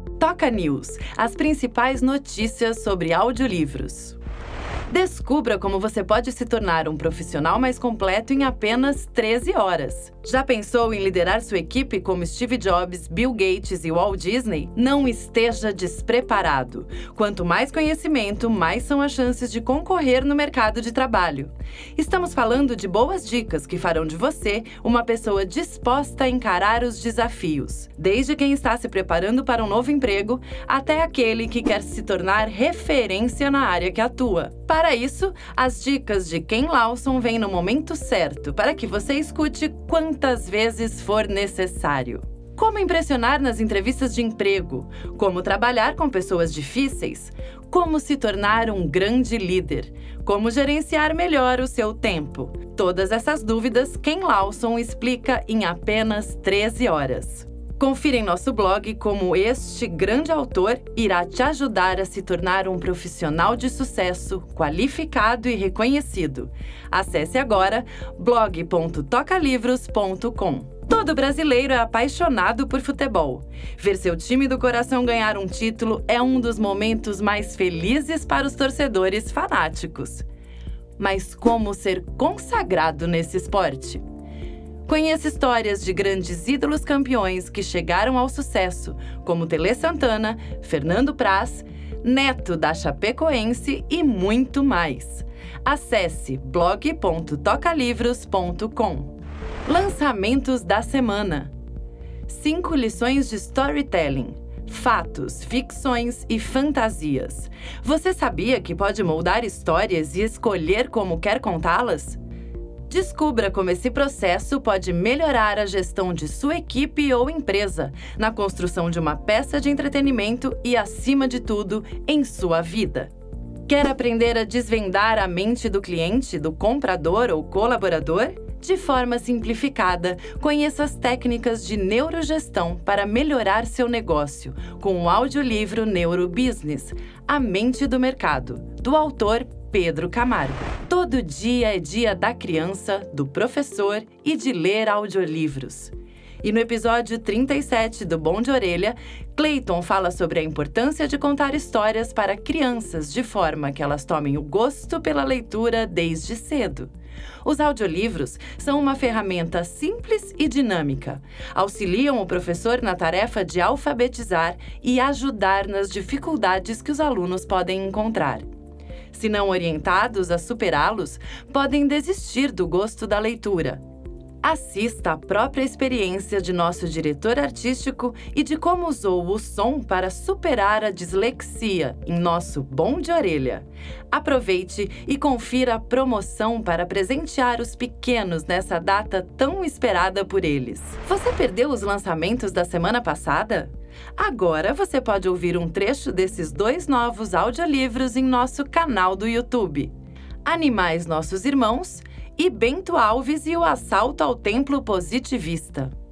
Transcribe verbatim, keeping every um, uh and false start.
Toca News, as principais notícias sobre audiolivros. Descubra como você pode se tornar um profissional mais completo em apenas treze horas. Já pensou em liderar sua equipe como Steve Jobs, Bill Gates e Walt Disney? Não esteja despreparado. Quanto mais conhecimento, mais são as chances de concorrer no mercado de trabalho. Estamos falando de boas dicas que farão de você uma pessoa disposta a encarar os desafios, desde quem está se preparando para um novo emprego até aquele que quer se tornar referência na área que atua. Para isso, as dicas de Ken Lawson vêm no momento certo para que você escute quantas vezes for necessário. Como impressionar nas entrevistas de emprego, como trabalhar com pessoas difíceis, como se tornar um grande líder, como gerenciar melhor o seu tempo. Todas essas dúvidas, Ken Lawson explica em apenas treze horas. Confira em nosso blog como este grande autor irá te ajudar a se tornar um profissional de sucesso, qualificado e reconhecido. Acesse agora blog ponto toca livros ponto com. Todo brasileiro é apaixonado por futebol. Ver seu time do coração ganhar um título é um dos momentos mais felizes para os torcedores fanáticos. Mas como ser consagrado nesse esporte? Conheça histórias de grandes ídolos campeões que chegaram ao sucesso, como Tele Santana, Fernando Praz, Neto da Chapecoense e muito mais. Acesse blog ponto toca livros ponto com. Lançamentos da semana. Cinco lições de storytelling. Fatos, ficções e fantasias. Você sabia que pode moldar histórias e escolher como quer contá-las? Descubra como esse processo pode melhorar a gestão de sua equipe ou empresa, na construção de uma peça de entretenimento e, acima de tudo, em sua vida. Quer aprender a desvendar a mente do cliente, do comprador ou colaborador? De forma simplificada, conheça as técnicas de neurogestão para melhorar seu negócio, com o audiolivro Neurobusiness, A Mente do Mercado, do autor Pedro Camargo. Todo dia é dia da criança, do professor e de ler audiolivros. E no episódio trinta e sete do Bom de Orelha, Clayton fala sobre a importância de contar histórias para crianças de forma que elas tomem o gosto pela leitura desde cedo. Os audiolivros são uma ferramenta simples e dinâmica. Auxiliam o professor na tarefa de alfabetizar e ajudar nas dificuldades que os alunos podem encontrar. Se não orientados a superá-los, podem desistir do gosto da leitura. Assista à própria experiência de nosso diretor artístico e de como usou o som para superar a dislexia em nosso Bom de Orelha. Aproveite e confira a promoção para presentear os pequenos nessa data tão esperada por eles. Você perdeu os lançamentos da semana passada? Agora você pode ouvir um trecho desses dois novos audiolivros em nosso canal do YouTube. Animais Nossos Irmãos e Bento Alves e o Assalto ao Templo Positivista.